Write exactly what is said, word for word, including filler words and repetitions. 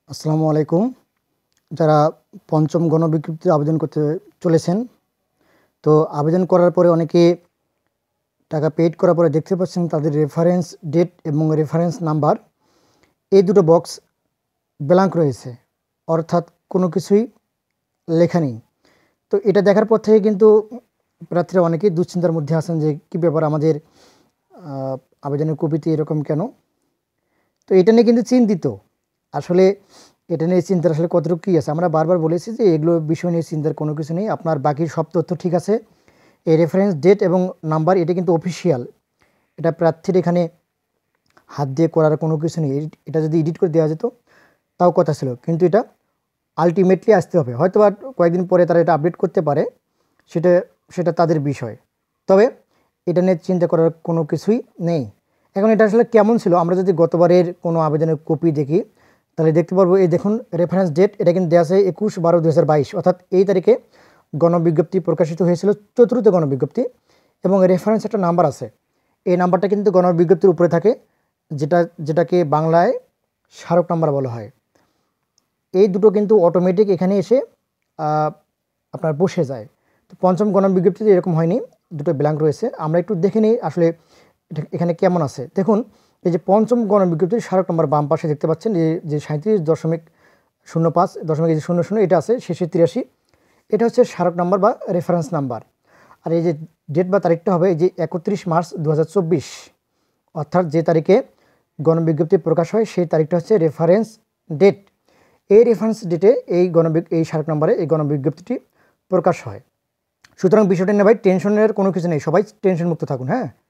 আসসালামু আলাইকুম। যারা পঞ্চম গণবিজ্ঞপ্তিতে আবেদন করতে চলেছেন, তো আবেদন করার পরে অনেকে টাকা পেইড করার পরে দেখতে পাচ্ছেন তাদের রেফারেন্স ডেট এবং রেফারেন্স নাম্বার এই দুটো বক্স ব্ল্যাঙ্ক রয়েছে, অর্থাৎ কোনো কিছুই লেখা নেই। তো এটা দেখার পর থেকে কিন্তু প্রার্থীরা অনেকেই দুশ্চিন্তার মধ্যে আছেন যে কী ব্যাপার, আমাদের আবেদনের কপিতে এরকম কেন। তো এটা নিয়ে কিন্তু চিন্তিত। আসলে এটা নিয়ে চিন্তার আসলে কতটুকু কী আছে, আমরা বারবার বলেছি যে এগুলো বিষয় নিয়ে চিন্তার কোনো কিছু নেই। আপনার বাকি সব তথ্য ঠিক আছে। এই রেফারেন্স ডেট এবং নাম্বার এটা কিন্তু অফিসিয়াল, এটা প্রার্থীর এখানে হাত দিয়ে করার কোনো কিছু নেই। এটা যদি এডিট করে দেওয়া যেত তাও কথা ছিল, কিন্তু এটা আলটিমেটলি আসতে হবে। হয়তো বা কয়েকদিন পরে তারা এটা আপডেট করতে পারে, সেটা সেটা তাদের বিষয়। তবে এটা নিয়ে চিন্তা করার কোনো কিছুই নেই। এখন এটা আসলে কেমন ছিল, আমরা যদি গতবারের কোনো আবেদনের কপি দেখি তাহলে দেখতে পারবো। এই দেখুন রেফারেন্স ডেট, এটা কিন্তু দেওয়া আছে একুশ বারো দু হাজার বাইশ, অর্থাৎ এই তারিখে গণবিজ্ঞপ্তি প্রকাশিত হয়েছিল, চতুর্থ গণবিজ্ঞপ্তি। এবং রেফারেন্স একটা নাম্বার আছে, এই নাম্বারটা কিন্তু গণবিজ্ঞপ্তির উপরে থাকে, যেটা যেটাকে বাংলায় স্মারক নাম্বার বলা হয়। এই দুটো কিন্তু অটোমেটিক এখানে এসে আপনার বসে যায়। তো পঞ্চম গণবিজ্ঞপ্তিতে এরকম হয়নি, দুটো ব্ল্যাঙ্ক রয়েছে। আমরা একটু দেখে নিই আসলে এখানে কেমন আছে। দেখুন এই যে পঞ্চম গণবিজ্ঞপ্তির স্মারক নম্বর বাম পাশে দেখতে পাচ্ছেন যে যে সাঁত্রিশ দশমিক শূন্য পাঁচ দশমিক শূন্য শূন্য এটা আছে, শেষে তিরাশি, এটা হচ্ছে স্মারক নাম্বার বা রেফারেন্স নাম্বার। আর এই যে ডেট বা তারিখটা হবে এই যে একত্রিশ মার্চ দু হাজার চব্বিশ, অর্থাৎ যে তারিখে গণবিজ্ঞপ্তি প্রকাশ হয় সেই তারিখটা হচ্ছে রেফারেন্স ডেট। এই রেফারেন্স ডেটে এই গণবিজ্ঞ এই স্মারক নম্বরে এই গণবিজ্ঞপ্তিটি প্রকাশ হয়। সুতরাং বিষয়টা নিয়ে ভাই টেনশনের কোনো কিছু নেই, সবাই টেনশন মুক্ত থাকুন। হ্যাঁ।